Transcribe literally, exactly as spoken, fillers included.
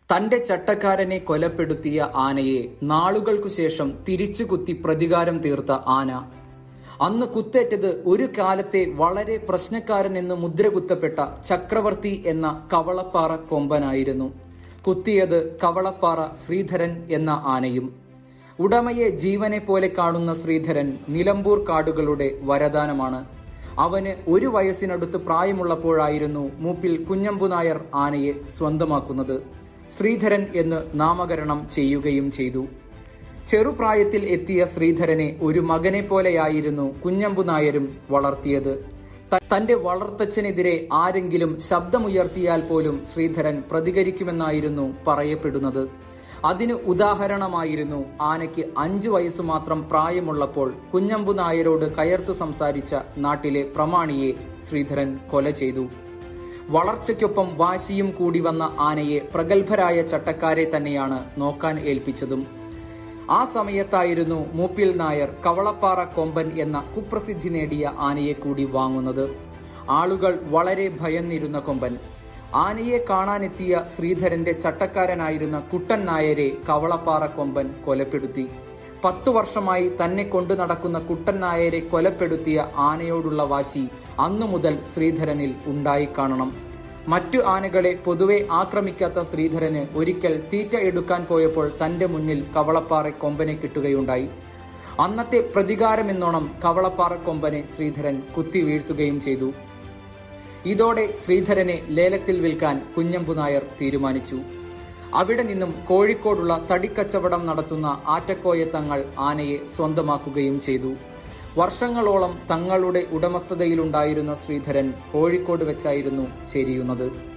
തന്റെ ചട്ടക്കാരനെ കൊലപ്പെടുത്തിയ ആനയെ നാളുകൾക്കു ശേഷം തിരിച്ചു കുത്തി പ്രതികാരം തീർത്ത ആന. അന്ന് കുത്തേറ്റത് ഒരു കാലത്തെ വളരെ പ്രശ്നക്കാരൻ എന്ന് മുദ്രകുത്തപ്പെട്ട ചക്രവർത്തി എന്ന കവളപ്പാറ കൊമ്പനായിരുന്നു. കുത്തിയത് കവളപ്പാറ ശ്രീധരൻ എന്ന ആനയും. ഉടമയെ ജീവനെ പോലെ കാണുന്ന ശ്രീധരൻ നിലമ്പൂർ കാടുകളുടെ വരദാനമാണ്. അവന് ഒരു വയസ്സിനടുത്ത് പ്രായമുള്ളപ്പോഴായിരുന്നു മൂപ്പിൽ കുഞ്ഞമ്പു നായർ ആനയെ സ്വന്തമാക്കുന്നത്. ശ്രീധരൻ എന്ന് നാമകരണം ചെയ്യുകയും ചെയ്തു. ചെറുപ്രായത്തിൽ എത്തിയ ശ്രീധരനെ ഒരു മകനെ പോലെയായിരുന്നു കുഞ്ഞമ്പു നായരും വളർത്തിയത്. തന്റെ വളർത്തച്ഛനെതിരെ ആരെങ്കിലും ശബ്ദമുയർത്തിയാൽ പോലും ശ്രീധരൻ പ്രതികരിക്കുമെന്നായിരുന്നു പറയപ്പെടുന്നത്. അതിന് ഉദാഹരണമായിരുന്നു ആനയ്ക്ക് അഞ്ചു വയസ്സു മാത്രം പ്രായമുള്ളപ്പോൾ കുഞ്ഞമ്പു നായരോട് കയർത്തു സംസാരിച്ച നാട്ടിലെ പ്രമാണിയെ ശ്രീധരൻ കൊല ചെയ്തു. വളർച്ചയ്ക്കൊപ്പം വാശിയും കൂടി വന്ന ആനയെ പ്രഗത്ഭരായ ചട്ടക്കാരെ തന്നെയാണ് നോക്കാൻ ഏൽപ്പിച്ചതും. ആ സമയത്തായിരുന്നു മൂപ്പിൽ നായർ കവളപ്പാറ കൊമ്പൻ എന്ന കുപ്രസിദ്ധി നേടിയ ആനയെ കൂടി വാങ്ങുന്നത്. ആളുകൾ വളരെ ഭയന്നിരുന്ന കൊമ്പൻ. ആനയെ കാണാനെത്തിയ ശ്രീധരന്റെ ചട്ടക്കാരനായിരുന്ന കുട്ടൻ നായരെ കവളപ്പാറ കൊമ്പൻ കൊലപ്പെടുത്തി. പത്തു വർഷമായി തന്നെ കൊണ്ടു നടക്കുന്ന കുട്ടൻ നായരെ കൊലപ്പെടുത്തിയ ആനയോടുള്ള വാശി അന്നു മുതൽ ശ്രീധരനിൽ ഉണ്ടായി കാണണം. മറ്റു ആനകളെ പൊതുവെ ആക്രമിക്കാത്ത ശ്രീധരന് ഒരിക്കൽ തീറ്റ എടുക്കാൻ പോയപ്പോൾ തന്റെ മുന്നിൽ കവളപ്പാറ കൊമ്പനെ കിട്ടുകയുണ്ടായി. അന്നത്തെ പ്രതികാരമെന്നോണം കവളപ്പാറ കൊമ്പനെ ശ്രീധരൻ കുത്തി വീഴ്ത്തുകയും ചെയ്തു. ഇതോടെ ശ്രീധരനെ ലേലത്തിൽ വിൽക്കാൻ കുഞ്ഞമ്പു നായർ തീരുമാനിച്ചു. അവിടെ നിന്നും കോഴിക്കോടുള്ള തടിക്കച്ചവടം നടത്തുന്ന ആറ്റക്കോയ തങ്ങൾ ആനയെ സ്വന്തമാക്കുകയും ചെയ്തു. വർഷങ്ങളോളം തങ്ങളുടെ ഉടമസ്ഥതയിലുണ്ടായിരുന്ന ശ്രീധരൻ കോഴിക്കോട് വെച്ചായിരുന്നു ചെരിയുന്നത്.